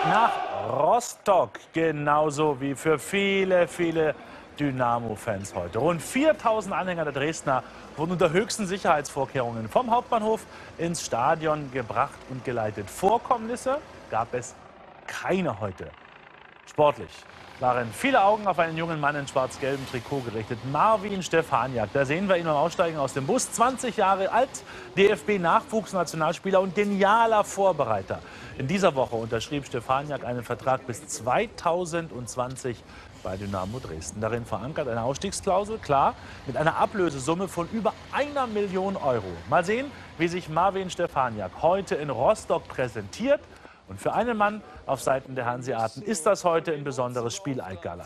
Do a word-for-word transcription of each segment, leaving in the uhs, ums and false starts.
nach Rostock, genauso wie für viele, viele Dynamo-Fans heute. Rund viertausend Anhänger der Dresdner wurden unter höchsten Sicherheitsvorkehrungen vom Hauptbahnhof ins Stadion gebracht und geleitet. Vorkommnisse gab es keine heute. Sportlich waren viele Augen auf einen jungen Mann in schwarz-gelbem Trikot gerichtet. Marvin Stefaniak, da sehen wir ihn beim Aussteigen aus dem Bus. zwanzig Jahre alt, D F B-Nachwuchsnationalspieler und genialer Vorbereiter. In dieser Woche unterschrieb Stefaniak einen Vertrag bis zweitausendzwanzig bei Dynamo Dresden. Darin verankert eine Ausstiegsklausel, klar, mit einer Ablösesumme von über einer Million Euro. Mal sehen, wie sich Marvin Stefaniak heute in Rostock präsentiert. Und für einen Mann auf Seiten der Hanseaten ist das heute ein besonderes Spiel, Eigalei.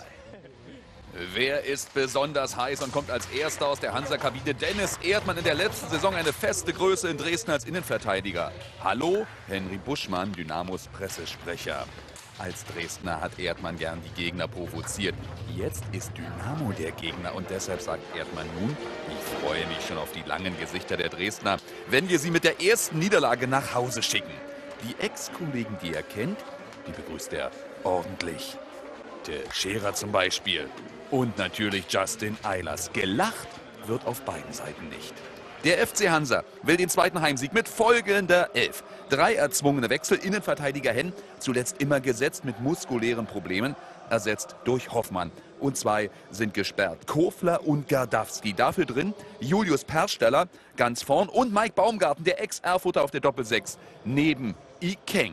Wer ist besonders heiß und kommt als Erster aus der Hansa-Kabine? Dennis Erdmann, in der letzten Saison eine feste Größe in Dresden als Innenverteidiger. Hallo, Henry Buschmann, Dynamos Pressesprecher. Als Dresdner hat Erdmann gern die Gegner provoziert. Jetzt ist Dynamo der Gegner und deshalb sagt Erdmann nun: Ich freue mich schon auf die langen Gesichter der Dresdner, wenn wir sie mit der ersten Niederlage nach Hause schicken. Die Ex-Kollegen, die er kennt, die begrüßt er ordentlich. Teixeira zum Beispiel. Und natürlich Justin Eilers. Gelacht wird auf beiden Seiten nicht. Der F C Hansa will den zweiten Heimsieg mit folgender Elf. Drei erzwungene Wechsel, Innenverteidiger Henn, zuletzt immer gesetzt mit muskulären Problemen, ersetzt durch Hoffmann. Und zwei sind gesperrt, Kofler und Gardawski. Dafür drin Julius Persteller ganz vorn und Mike Baumgarten, der Ex-Erfurter auf der Doppelsechs, neben Ikeng.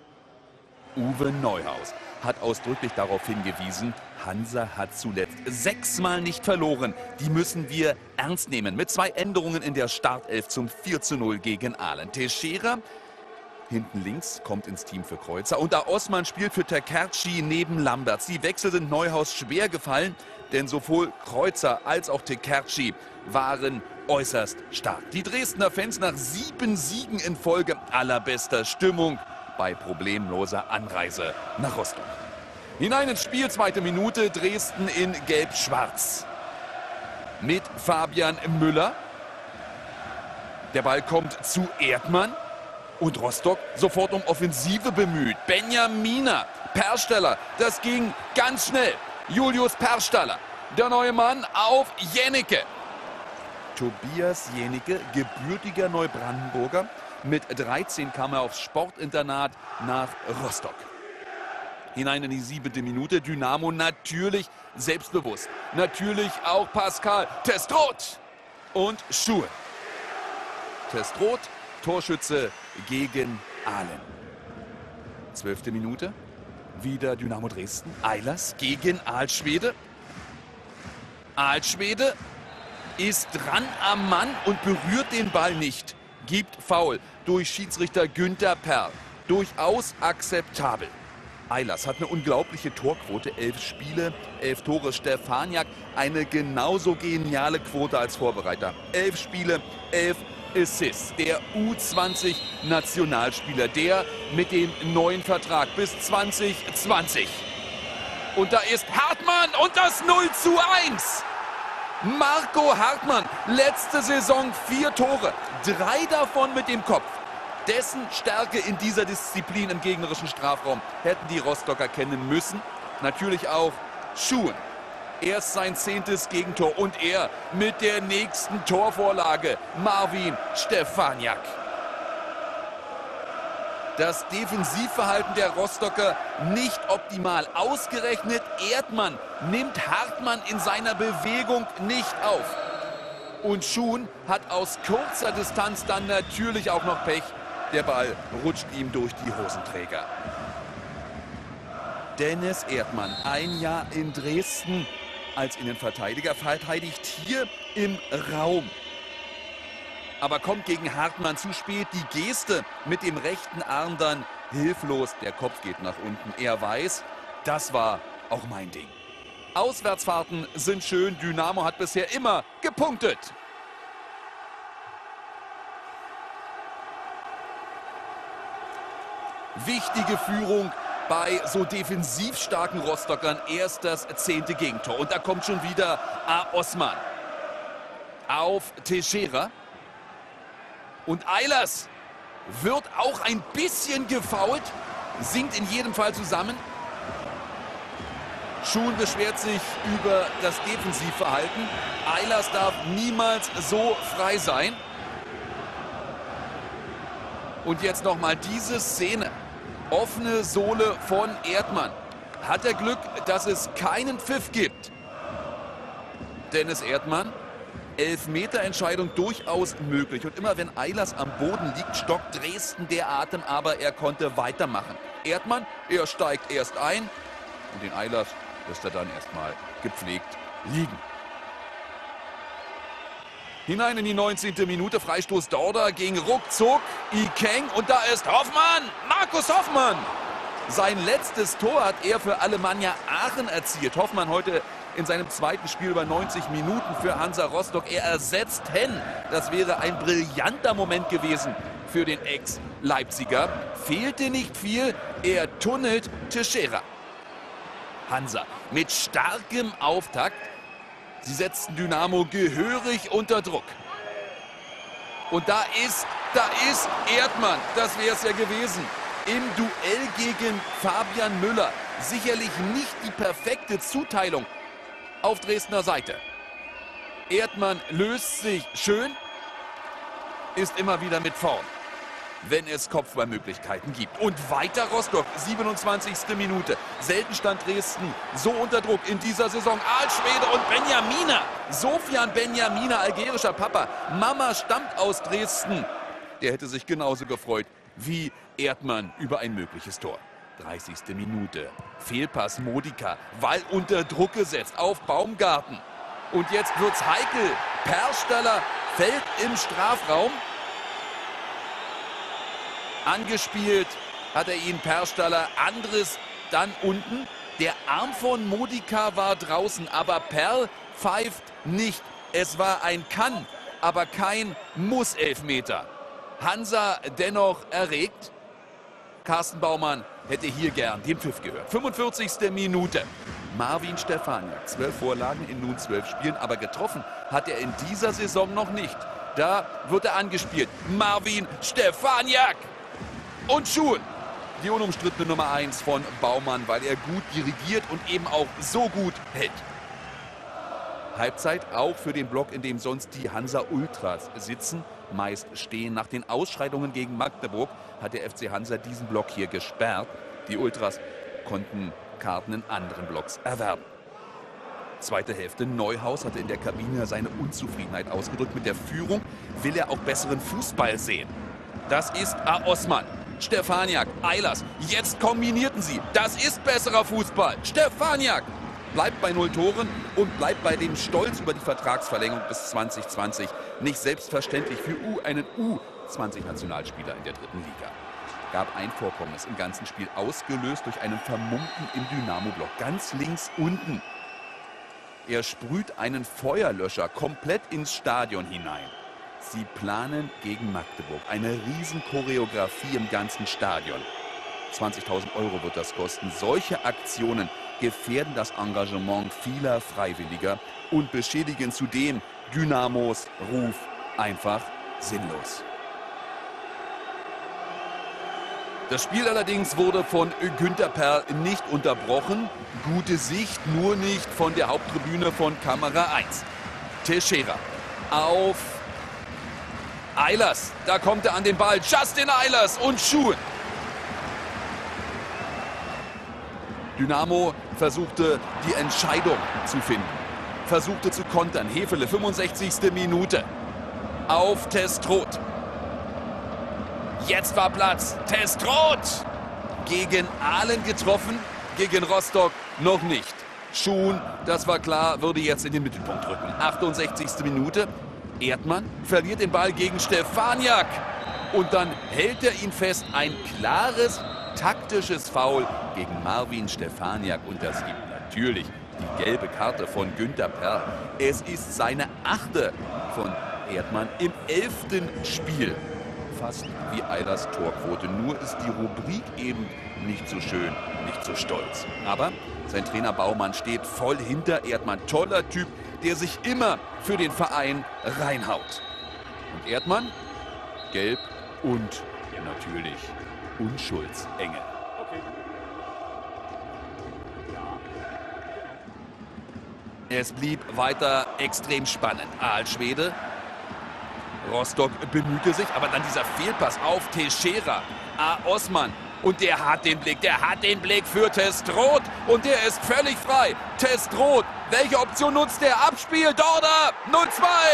Uwe Neuhaus hat ausdrücklich darauf hingewiesen, Hansa hat zuletzt sechsmal nicht verloren. Die müssen wir ernst nehmen. Mit zwei Änderungen in der Startelf zum vier zu null gegen Aalen. Teixeira hinten links kommt ins Team für Kreuzer. Und da Osman spielt für Tekerci neben Lamberts. Die Wechsel sind Neuhaus schwer gefallen, denn sowohl Kreuzer als auch Tekerci waren äußerst stark. Die Dresdner Fans nach sieben Siegen in Folge allerbester Stimmung bei problemloser Anreise nach Rostock. Hinein ins Spiel, zweite Minute, Dresden in Gelb-Schwarz. Mit Fabian Müller. Der Ball kommt zu Erdmann. Und Rostock sofort um Offensive bemüht. Benjamina, Persteller, das ging ganz schnell. Julius Persteller, der neue Mann auf Jennecke. Tobias Jennecke, gebürtiger Neubrandenburger. Mit dreizehn kam er aufs Sportinternat nach Rostock. Hinein in die siebente Minute. Dynamo natürlich selbstbewusst. Natürlich auch Pascal Testroth und Schuhe. Testroth, Torschütze gegen Aalen. Zwölfte Minute. Wieder Dynamo Dresden. Eilers gegen Aalschwede. Aalschwede ist dran am Mann und berührt den Ball nicht. Gibt Foul durch Schiedsrichter Günther Perl. Durchaus akzeptabel. Eilers hat eine unglaubliche Torquote. Elf Spiele, elf Tore. Stefaniak eine genauso geniale Quote als Vorbereiter. Elf Spiele, elf Assists. Der U zwanzig Nationalspieler, der mit dem neuen Vertrag bis zwanzig zwanzig. Und da ist Hartmann und das null zu eins. Marco Hartmann, letzte Saison vier Tore, drei davon mit dem Kopf. Dessen Stärke in dieser Disziplin im gegnerischen Strafraum hätten die Rostocker kennen müssen. Natürlich auch Schuhen. Erst sein zehntes Gegentor und er mit der nächsten Torvorlage. Marvin Stefaniak. Das Defensivverhalten der Rostocker nicht optimal. Ausgerechnet Erdmann nimmt Hartmann in seiner Bewegung nicht auf. Und Schuhen hat aus kurzer Distanz dann natürlich auch noch Pech. Der Ball rutscht ihm durch die Hosenträger. Dennis Erdmann, ein Jahr in Dresden als Innenverteidiger, verteidigt hier im Raum. Aber kommt gegen Hartmann zu spät. Die Geste mit dem rechten Arm dann hilflos. Der Kopf geht nach unten. Er weiß, das war auch mein Ding. Auswärtsfahrten sind schön. Dynamo hat bisher immer gepunktet. Wichtige Führung bei so defensiv starken Rostockern. Erst das zehnte Gegentor. Und da kommt schon wieder A. Osman auf Teixeira. Und Eilers wird auch ein bisschen gefoult. sinkt in jedem Fall zusammen. Schuhn beschwert sich über das Defensivverhalten. Eilers darf niemals so frei sein. Und jetzt nochmal diese Szene. Offene Sohle von Erdmann. Hat er Glück, dass es keinen Pfiff gibt. Dennis Erdmann. Elfmeterentscheidung durchaus möglich. Und immer wenn Eilers am Boden liegt, stockt Dresden der Atem, aber er konnte weitermachen. Erdmann, er steigt erst ein und den Eilers lässt er dann erstmal gepflegt liegen. Hinein in die neunzehnte Minute, Freistoß Dorder ging ruckzuck Ikeng und da ist Hoffmann, Markus Hoffmann. Sein letztes Tor hat er für Alemannia Aachen erzielt. Hoffmann heute in seinem zweiten Spiel über neunzig Minuten für Hansa Rostock. Er ersetzt Henn. Das wäre ein brillanter Moment gewesen für den Ex-Leipziger. Fehlte nicht viel, er tunnelt Teixeira. Hansa mit starkem Auftakt. Sie setzten Dynamo gehörig unter Druck. Und da ist, da ist Erdmann. Das wäre es ja gewesen. Im Duell gegen Fabian Müller. Sicherlich nicht die perfekte Zuteilung auf Dresdner Seite. Erdmann löst sich schön, ist immer wieder mit vorn, wenn es Kopfballmöglichkeiten gibt. Und weiter Rostock, siebenundzwanzigste Minute. Selten stand Dresden so unter Druck in dieser Saison. Alschwede und Benjamina. Sofian Benjamina, algerischer Papa. Mama stammt aus Dresden. Der hätte sich genauso gefreut wie Erdmann über ein mögliches Tor. dreißigste Minute. Fehlpass Modica. Wall unter Druck gesetzt auf Baumgarten. Und jetzt wird's heikel. Perstaller fällt im Strafraum. Angespielt hat er ihn Perstaller. Andres dann unten. Der Arm von Modica war draußen, aber Perl pfeift nicht. Es war ein Kann, aber kein Muss-Elfmeter. Hansa dennoch erregt. Carsten Baumann hätte hier gern den Pfiff gehört. fünfundvierzigste Minute. Marvin Stefaniak. Zwölf Vorlagen in nun zwölf Spielen, aber getroffen hat er in dieser Saison noch nicht. Da wird er angespielt. Marvin Stefaniak. Und Schuhn. Die unumstrittene Nummer eins von Baumann, weil er gut dirigiert und eben auch so gut hält. Halbzeit auch für den Block, in dem sonst die Hansa Ultras sitzen. Meist stehen. Nach den Ausschreitungen gegen Magdeburg hat der F C Hansa diesen Block hier gesperrt. Die Ultras konnten Karten in anderen Blocks erwerben. Zweite Hälfte. Neuhaus hatte in der Kabine seine Unzufriedenheit ausgedrückt. Mit der Führung will er auch besseren Fußball sehen. Das ist A. Osman. Stefaniak, Eilers. Jetzt kombinierten sie. Das ist besserer Fußball. Stefaniak bleibt bei null Toren und bleibt bei dem Stolz über die Vertragsverlängerung bis zwanzig zwanzig. Nicht selbstverständlich für U einen U zwanzig Nationalspieler in der dritten Liga. Gab ein Vorkommnis im ganzen Spiel, ausgelöst durch einen Vermummten im Dynamo-Block. Ganz links unten. Er sprüht einen Feuerlöscher komplett ins Stadion hinein. Sie planen gegen Magdeburg eine Riesenchoreografie im ganzen Stadion. zwanzigtausend Euro wird das kosten. Solche Aktionen gefährden das Engagement vieler Freiwilliger und beschädigen zudem Dynamos Ruf einfach sinnlos. Das Spiel allerdings wurde von Günther Perl nicht unterbrochen. Gute Sicht, nur nicht von der Haupttribüne von Kamera eins. Teixeira auf Eilers. Da kommt er an den Ball. Justin Eilers und Schuhn. Dynamo versuchte die Entscheidung zu finden. Versuchte zu kontern. Hefele, fünfundsechzigste Minute. Auf Testroth. Jetzt war Platz. Testroth gegen Ahlen getroffen. Gegen Rostock noch nicht. Schuhn, das war klar, würde jetzt in den Mittelpunkt rücken. achtundsechzigste Minute. Erdmann verliert den Ball gegen Stefaniak. Und dann hält er ihn fest. Ein klares taktisches Foul gegen Marvin Stefaniak. Und das gibt natürlich die gelbe Karte von Günther Perl. Es ist seine achte von Erdmann im elften Spiel. Fast wie Eilers Torquote. Nur ist die Rubrik eben nicht so schön, nicht so stolz. Aber sein Trainer Baumann steht voll hinter Erdmann. Toller Typ, der sich immer für den Verein reinhaut. Und Erdmann, gelb und ja, natürlich Unschuldsengel. Okay. Es blieb weiter extrem spannend. Aalschwede. Rostock bemühte sich, aber dann dieser Fehlpass auf Teixeira. A. Osman. Und der hat den Blick, der hat den Blick für Testroth. Und der ist völlig frei. Testroth, welche Option nutzt der? Abspiel, Dorda, null zwei.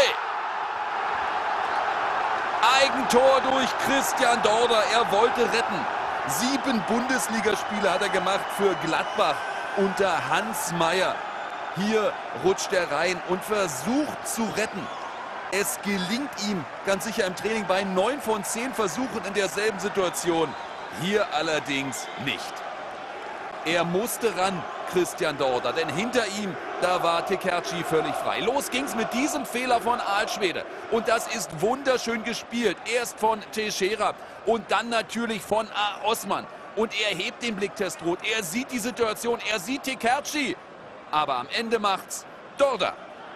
Eigentor durch Christian Dorda. Er wollte retten. Sieben Bundesligaspiele hat er gemacht für Gladbach unter Hans Meyer. Hier rutscht er rein und versucht zu retten. Es gelingt ihm ganz sicher im Training bei neun von zehn Versuchen in derselben Situation. Hier allerdings nicht. Er musste ran, Christian Dorda, denn hinter ihm, da war Tekerci völlig frei. Los ging's mit diesem Fehler von Aalschwede. Und das ist wunderschön gespielt. Erst von Teixeira und dann natürlich von A. Osman. Und er hebt den Blick, Testroth. Er sieht die Situation, er sieht Tekerci. Aber am Ende macht's Dorda.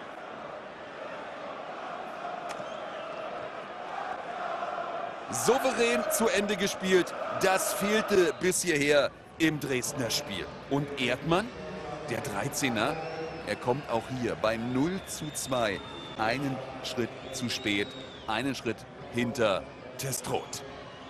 Souverän zu Ende gespielt. Das fehlte bis hierher im Dresdner Spiel. Und Erdmann, der dreizehner, er kommt auch hier beim null zu zwei einen Schritt zu spät, einen Schritt hinter Testroth.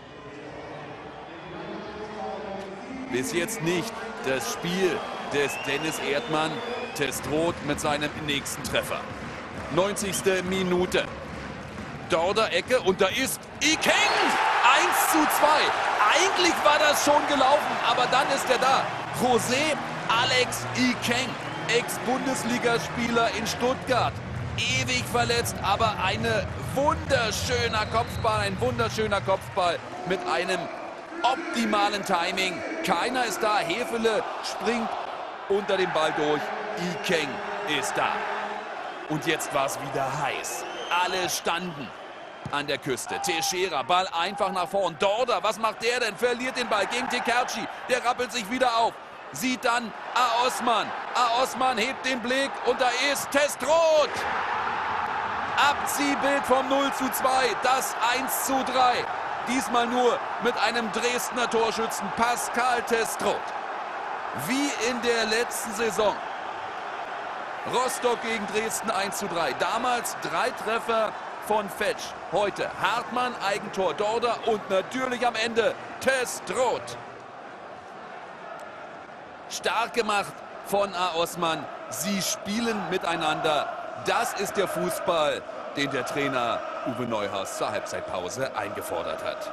Bis jetzt nicht das Spiel des Dennis Erdmann. Testroth mit seinem nächsten Treffer. neunzigste Minute. Dorda-Ecke und da ist Ikeng! eins zu zwei. Eigentlich war das schon gelaufen, aber dann ist er da. José Alex Ikeng, Ex-Bundesligaspieler in Stuttgart. Ewig verletzt, aber eine wunderschöner Kopfball, ein wunderschöner Kopfball mit einem optimalen Timing. Keiner ist da, Hefele springt unter dem Ball durch. Ikeng ist da. Und jetzt war es wieder heiß. Alle standen an der Küste. Teixeira, Ball einfach nach vorn. Dorda, was macht der denn? Verliert den Ball gegen Tekerci. Der rappelt sich wieder auf. Sieht dann A. Osman. A. Osman hebt den Blick und da ist Testroth. Abziehbild vom null zu zwei. Das eins zu drei. Diesmal nur mit einem Dresdner Torschützen, Pascal Testroth. Wie in der letzten Saison. Rostock gegen Dresden eins zu drei. Damals drei Treffer von Fetsch. Heute Hartmann, Eigentor Dorda und natürlich am Ende Testroth. Stark gemacht von A. Osman. Sie spielen miteinander. Das ist der Fußball, den der Trainer Uwe Neuhaus zur Halbzeitpause eingefordert hat.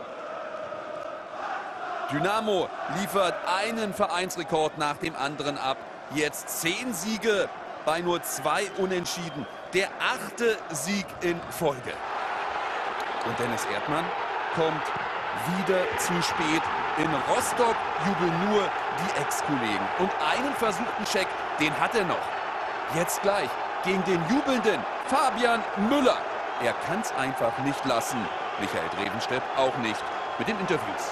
Dynamo liefert einen Vereinsrekord nach dem anderen ab. Jetzt zehn Siege bei nur zwei Unentschieden. Der achte Sieg in Folge. Und Dennis Erdmann kommt wieder zu spät. In Rostock jubeln nur die Ex-Kollegen. Und einen versuchten Check, den hat er noch. Jetzt gleich gegen den jubelnden Fabian Müller. Er kann es einfach nicht lassen. Michael Drevenstedt auch nicht mit den Interviews.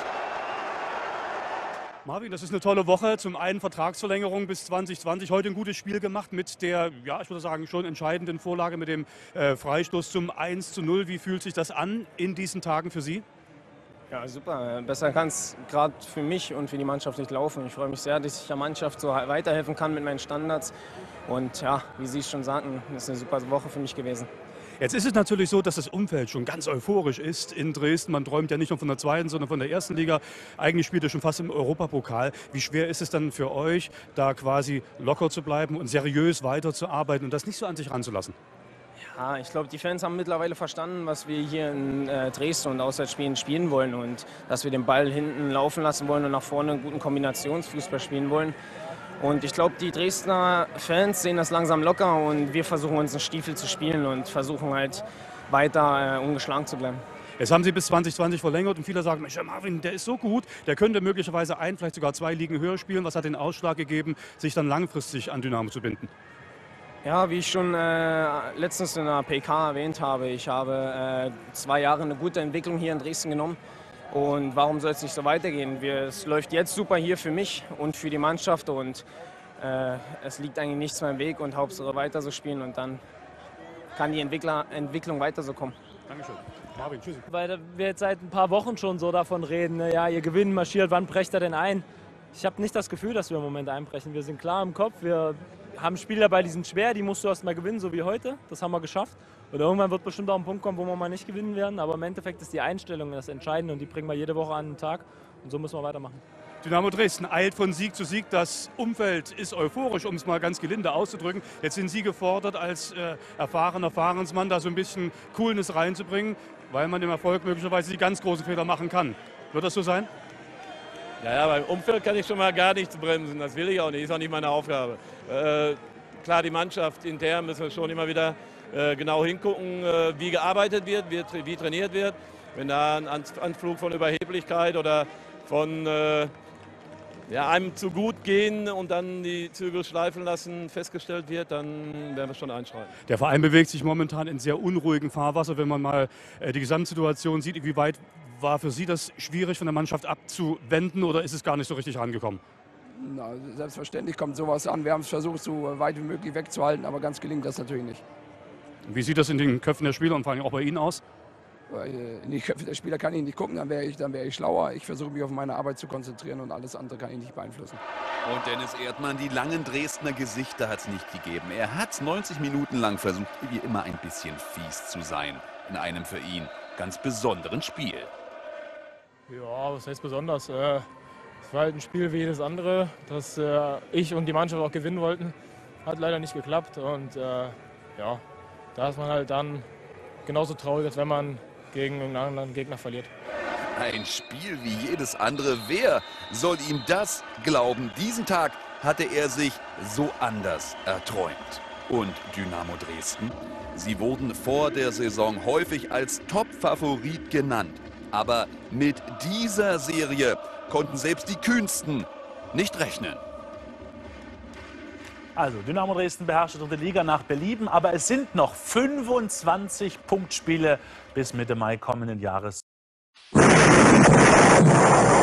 Marvin, das ist eine tolle Woche. Zum einen Vertragsverlängerung bis zwanzig zwanzig. Heute ein gutes Spiel gemacht mit der, ja, ich würde sagen, schon entscheidenden Vorlage mit dem äh, Freistoß zum eins zu null. Wie fühlt sich das an in diesen Tagen für Sie? Ja, super. Besser kann es gerade für mich und für die Mannschaft nicht laufen. Ich freue mich sehr, dass ich der Mannschaft so weiterhelfen kann mit meinen Standards. Und ja, wie Sie es schon sagten, das ist eine super Woche für mich gewesen. Jetzt ist es natürlich so, dass das Umfeld schon ganz euphorisch ist in Dresden. Man träumt ja nicht nur von der zweiten, sondern von der ersten Liga. Eigentlich spielt ihr schon fast im Europapokal. Wie schwer ist es dann für euch, da quasi locker zu bleiben und seriös weiterzuarbeiten und das nicht so an sich ranzulassen? Ja, ich glaube, die Fans haben mittlerweile verstanden, was wir hier in äh, Dresden und Auswärtsspielen spielen wollen und dass wir den Ball hinten laufen lassen wollen und nach vorne einen guten Kombinationsfußball spielen wollen. Und ich glaube, die Dresdner Fans sehen das langsam locker und wir versuchen uns einen Stiefel zu spielen und versuchen halt weiter äh, ungeschlagen zu bleiben. Jetzt haben Sie bis zwanzig zwanzig verlängert und viele sagen, Mensch, Marvin, der ist so gut, der könnte möglicherweise ein, vielleicht sogar zwei Ligen höher spielen. Was hat den Ausschlag gegeben, sich dann langfristig an Dynamo zu binden? Ja, wie ich schon äh, letztens in der P K erwähnt habe, ich habe äh, zwei Jahre eine gute Entwicklung hier in Dresden genommen. Und warum soll es nicht so weitergehen? Wir, es läuft jetzt super hier für mich und für die Mannschaft und äh, es liegt eigentlich nichts mehr im Weg und Hauptsache weiter so spielen und dann kann die Entwickler, Entwicklung weiter so kommen. Dankeschön. Marvin, tschüssi. Weil wir jetzt seit ein paar Wochen schon so davon reden, ne? Ja, ihr Gewinn marschiert, wann brecht er denn ein? Ich habe nicht das Gefühl, dass wir im Moment einbrechen. Wir sind klar im Kopf, wir haben Spiele dabei, die sind schwer, die musst du erst mal gewinnen, so wie heute. Das haben wir geschafft. Und irgendwann wird bestimmt auch ein Punkt kommen, wo wir mal nicht gewinnen werden. Aber im Endeffekt ist die Einstellung das Entscheidende und die bringen wir jede Woche an den Tag. Und so müssen wir weitermachen. Dynamo Dresden eilt von Sieg zu Sieg. Das Umfeld ist euphorisch, um es mal ganz gelinde auszudrücken. Jetzt sind Sie gefordert, als äh, erfahrener Fahrensmann da so ein bisschen Coolness reinzubringen, weil man im Erfolg möglicherweise die ganz großen Fehler machen kann. Wird das so sein? Naja, beim Umfeld kann ich schon mal gar nichts bremsen. Das will ich auch nicht, ist auch nicht meine Aufgabe. Äh, klar, die Mannschaft intern müssen wir schon immer wieder äh, genau hingucken, äh, wie gearbeitet wird, wie, wie trainiert wird. Wenn da ein Anflug von Überheblichkeit oder von äh, ja, einem zu gut gehen und dann die Zügel schleifen lassen festgestellt wird, dann werden wir schon einschreiten. Der Verein bewegt sich momentan in sehr unruhigem Fahrwasser. Wenn man mal äh, die Gesamtsituation sieht, wie weit war für Sie das schwierig, von der Mannschaft abzuwenden, oder ist es gar nicht so richtig rangekommen? Na, selbstverständlich kommt sowas an. Wir haben es versucht, so weit wie möglich wegzuhalten, aber ganz gelingt das natürlich nicht. Wie sieht das in den Köpfen der Spieler und vor allem auch bei Ihnen aus? In die Köpfe der Spieler kann ich nicht gucken, dann wäre ich, dann wäre ich schlauer. Ich versuche mich auf meine Arbeit zu konzentrieren und alles andere kann ich nicht beeinflussen. Und Dennis Erdmann, die langen Dresdner Gesichter hat es nicht gegeben. Er hat neunzig Minuten lang versucht, wie immer ein bisschen fies zu sein. In einem für ihn ganz besonderen Spiel. Ja, was heißt besonders? Äh, Es war halt ein Spiel wie jedes andere, das äh, ich und die Mannschaft auch gewinnen wollten. Hat leider nicht geklappt und äh, ja, da ist man halt dann genauso traurig, als wenn man gegen einen anderen Gegner verliert. Ein Spiel wie jedes andere. Wer soll ihm das glauben? Diesen Tag hatte er sich so anders erträumt. Und Dynamo Dresden? Sie wurden vor der Saison häufig als Top-Favorit genannt. Aber mit dieser Serie konnten selbst die Kühnsten nicht rechnen. Also Dynamo Dresden beherrscht die dritte Liga nach Belieben, aber es sind noch fünfundzwanzig Punktspiele bis Mitte Mai kommenden Jahres.